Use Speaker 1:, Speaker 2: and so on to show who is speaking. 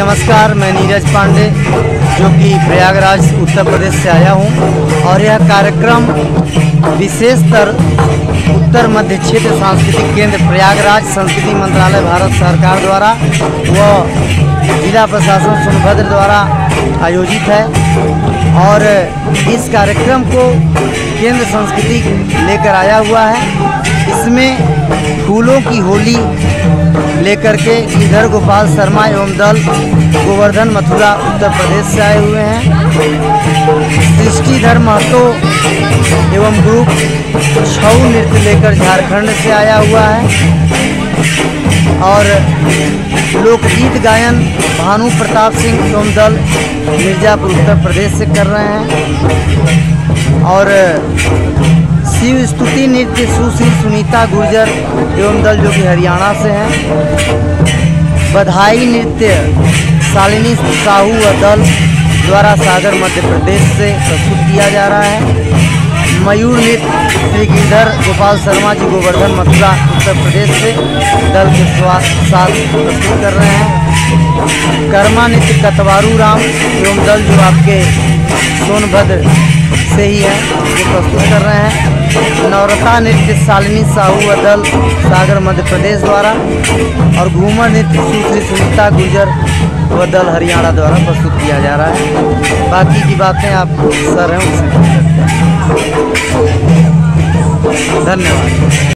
Speaker 1: नमस्कार, मैं नीरज पांडे जो कि प्रयागराज उत्तर प्रदेश से आया हूं और यह कार्यक्रम विशेषतर उत्तर मध्य क्षेत्र सांस्कृतिक केंद्र प्रयागराज संस्कृति मंत्रालय भारत सरकार द्वारा व जिला प्रशासन सोनभद्र द्वारा आयोजित है। और इस कार्यक्रम को केंद्र संस्कृति लेकर आया हुआ है। इसमें फूलों की होली लेकर के इधर गोपाल शर्मा एवं दल गोवर्धन मथुरा उत्तर प्रदेश से आए हुए हैं। सृष्टिधर महतो एवं ग्रुप छऊ नृत्य लेकर झारखंड से आया हुआ है। और लोकगीत गायन भानु प्रताप सिंह एवं दल मिर्जापुर उत्तर प्रदेश से कर रहे हैं। और शिव स्तुति नृत्य सुश्री सुनीता गुर्जर एवं दल जो कि हरियाणा से हैं। बधाई नृत्य शालिनी साहू व दल द्वारा सागर मध्य प्रदेश से प्रस्तुत किया जा रहा है। मयूर नृत्य श्री गिरधर गोपाल शर्मा जी गोवर्धन मथुरा उत्तर प्रदेश से दल के साथ प्रस्तुत कर रहे हैं। कर्मा नृत्य कतवारू राम एवं दल जो आपके सोनभद्र से ही है वो प्रस्तुत कर रहे हैं। नवरता नृत्य शालिनी साहू व दल सागर मध्य प्रदेश द्वारा और घूमर नृत्य सुश्री सुनीता गुर्जर व दल हरियाणा द्वारा प्रस्तुत किया जा रहा है। बाकी की बातें आप सर हैं उनसे। धन्यवाद।